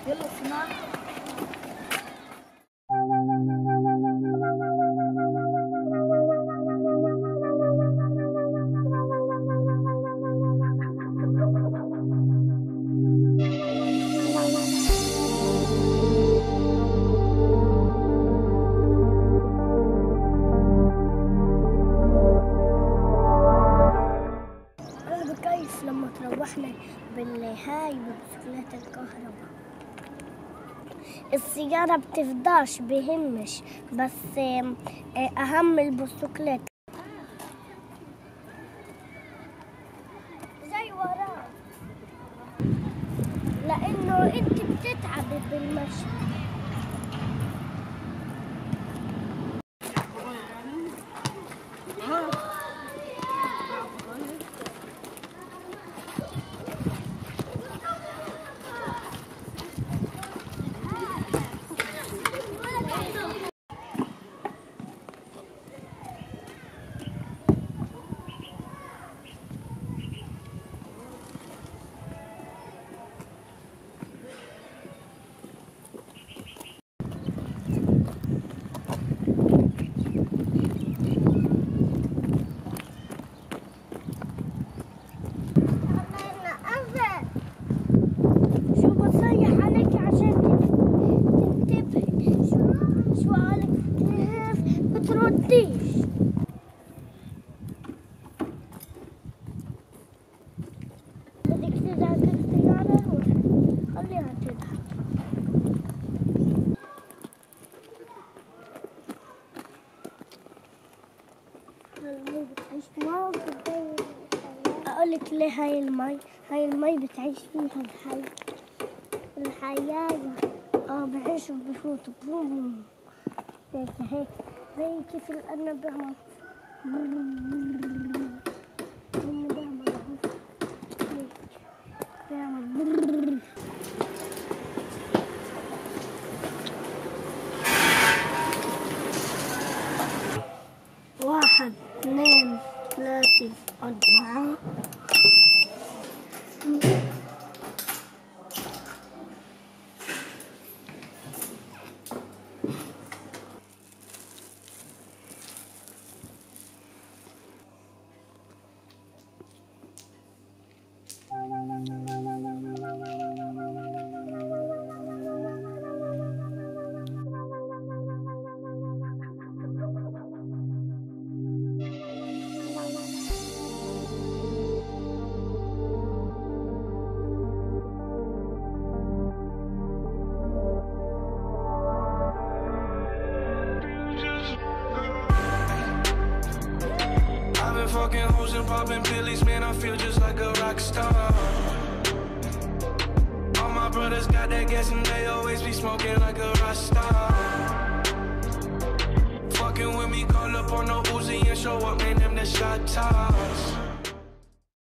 يلا سمعت. لما تروحنا بالهاي ببسكليت الكهرباء السيارة بتفضاش بهمش، بس أهم البسكليت زي وراه، لأنه أنت بتتعبي بالمشي. بدك تذاكر السيارة روح خليها تذهب. أقول لك ليه هاي المي بتعيش فيها الحياة. بعيشوا بفوتوا بوم هيك زي كيف الأرنب بيعمل. واحد اثنين ثلاثة أربعة Fucking hoes and popping pillies, man, I feel just like a rock star. All my brothers got that gas and they always be smoking like a rock star. Fucking with me, call up on the Uzi and show up, man, them the shot top.